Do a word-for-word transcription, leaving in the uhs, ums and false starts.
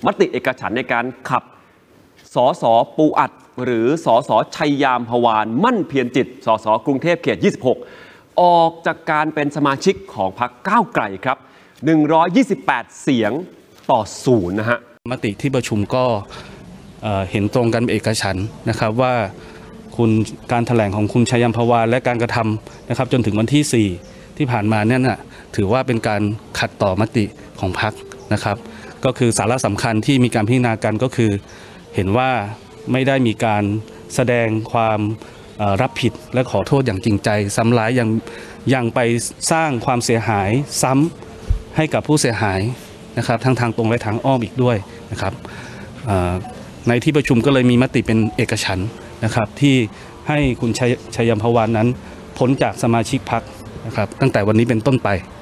มติเอกฉันท์ในการขับสสปูอัดหรือสสชัยยามพวานมั่นเพียรจิตสสกรุงเทพเขตยี่สิบหกออกจากการเป็นสมาชิกของพรรคก้าวไกลครับหนึ่งร้อยยี่สิบแปดเสียงต่อศูนย์นะฮะมติที่ประชุมก็เห็นตรงกันเอกฉันท์นะครับว่าคุณการแถลงของคุณชัยยามพวานและการกระทำนะครับจนถึงวันที่สี่ที่ผ่านมาเนี่ยนะถือว่าเป็นการขัดต่อมติของพรรคนะครับก็คือสาระสำคัญที่มีการพิจารณากันก็คือเห็นว่าไม่ได้มีการแสดงความรับผิดและขอโทษอย่างจริงใจซ้ำร้ายยังยังไปสร้างความเสียหายซ้ำให้กับผู้เสียหายนะครับทั้งทางตรงและทางอ้อมอีกด้วยนะครับในที่ประชุมก็เลยมีมติเป็นเอกฉันท์นะครับที่ให้คุณชัยยามพวานนั้นพ้นจากสมาชิกพรรคนะครับตั้งแต่วันนี้เป็นต้นไป